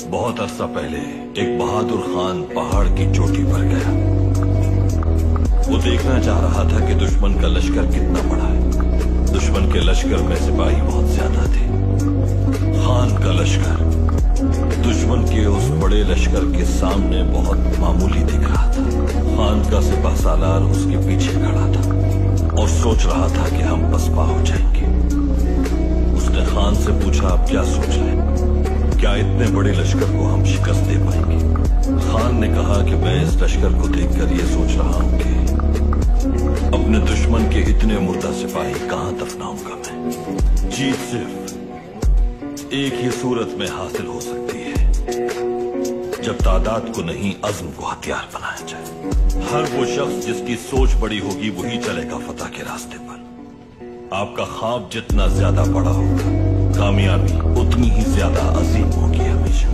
بہت عرصہ پہلے ایک بہادر خان پہاڑ کی چوٹی پر گیا۔ وہ دیکھنا چاہ رہا تھا کہ دشمن کا لشکر کتنا بڑا ہے۔ دشمن کے لشکر میں سپاہی بہت زیادہ تھے۔ خان کا لشکر دشمن کے اس بڑے لشکر کے سامنے بہت معمولی دکھ رہا تھا۔ خان کا سپہ سالار اس کے پیچھے کھڑا تھا اور سوچ رہا تھا کہ ہم پسپا ہو جائیں گے۔ اس نے خان سے پوچھا، آپ کیا سوچ رہے ہیں؟ کیا اتنے بڑے لشکر کو ہم شکست دے پائیں گے؟ خان نے کہا کہ میں اس لشکر کو دیکھ کر یہ سوچ رہا ہوں کہ اپنے دشمن کے اتنے مردہ سپاہی کہاں دفناؤں گا میں۔ جیت صرف ایک ہی صورت میں حاصل ہو سکتی ہے، جب تعداد کو نہیں عزم کو ہتھیار بنایا جائے۔ ہر وہ شخص جس کی سوچ بڑی ہوگی وہی چلے گا فتح کے راستے پر۔ آپ کا خواب جتنا زیادہ بڑا ہوگا، کامیابی اتنی ہی زیادہ عظیم ہوگی ہمیشہ۔